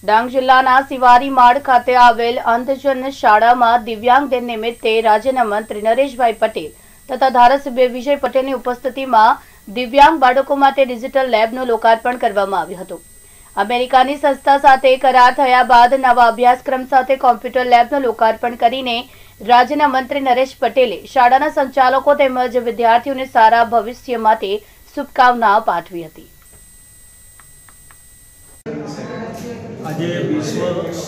ડાંગ જિલ્લાના સિવારીમાળ ખાતે આવેલ અંધજન શાળામાં દિવ્યાંગ દિન નિમિત્તે રાજ્યના મંત્રી નરેશભાઈ પટેલ તથા ધારાસભ્ય વિજય પટેલની ઉપસ્થિતિમાં દિવ્યાંગ બાળકો માટે ડિજિટલ લેબનું લોકાર્પણ કરવામાં આવ્યું હતું। અમેરિકાની સંસ્થા સાથે કરાર થયા બાદ નવા અભ્યાસક્રમ સાથે કોમ્પ્યુટર લેબનું લોકાર્પણ કરીને રાજ્યના મંત્રી નરેશ પટેલે શાળાના સંચાલકો તેમજ વિદ્યાર્થીઓને સારા ભવિષ્ય માટે શુભકામનાઓ પાઠવી હતી। आज विश्व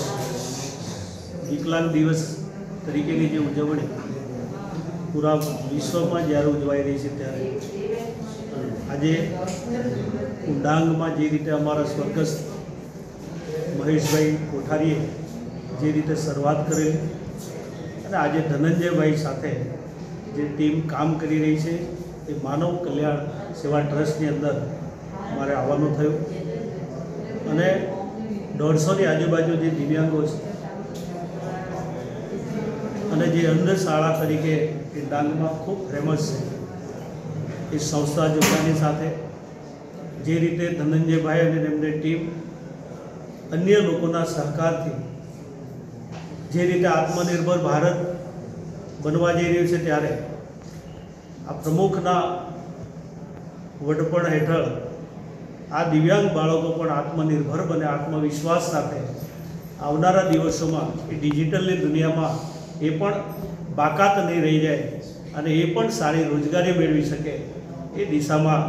विकलांग दिवस तरीके की जो उजवणी पूरा विश्व में जयरे उजवाई रही है त्यारे आज डांग में जे रीते अमरा स्वर्गस्थ महेशभाई कोठारीए जे रीते शुरुआत करेली अने आज धनंजय भाई साथे जे टीम काम करी रही है ये मानव कल्याण सेवा ट्रस्ट ની अंदर अमारे आववानुं थयुं अने 150 आजूबाजू जो दिव्यांगों जे अंध शाला तरीके डांग में खूब फेमस है इस संस्था जोड़ानी साथे जे रीते धनंजय भाई और टीम अन्य लोगों सहकार थी जे रीते आत्मनिर्भर भारत बनवा जई रह्युं छे त्यारे आ प्रमुखना वडपण हेठळ आ दिव्यांग बाळको पण आत्मनिर्भर बने आत्मविश्वास साथे आवनारा दिवसों में डिजिटल दुनिया में ये पण बाकात नहीं रही जाए अने ये पण सारी रोजगारी मेळवी शके ए दिशा में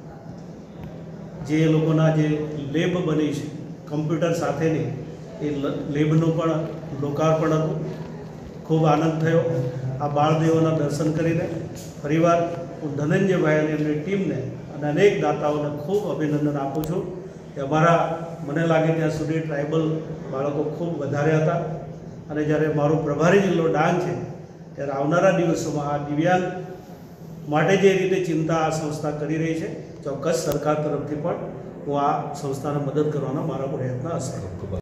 जे लोकोना जे लेब बनी है कम्प्यूटर साथेनी ए लेबनुं पण लोकार्पण हतुं। खूब आनंद थयो आ बाळदेवोना दर्शन करीने फरीवार हूँ धनंजय भाई अने एमनी टीमने અને અનેક દાતાઓને ખૂબ અભિનંદન આપું છું કે અમારા મને લાગે ત્યાં સુધી ટ્રાઇબલ બાળકો ખૂબ વધારે હતા અને જ્યારે મારો પ્રભારી જિલ્લો ડાંગ છે ત્યારે આવનારા દિવસોમાં આ દિવ્યાંગ માટે જે રીતે ચિંતા આ સંસ્થા કરી રહી છે ચોક્કસ સરકાર તરફથી પણ હું આ સંસ્થાને મદદ કરવાનો મારો પ્રયત્ન હશે।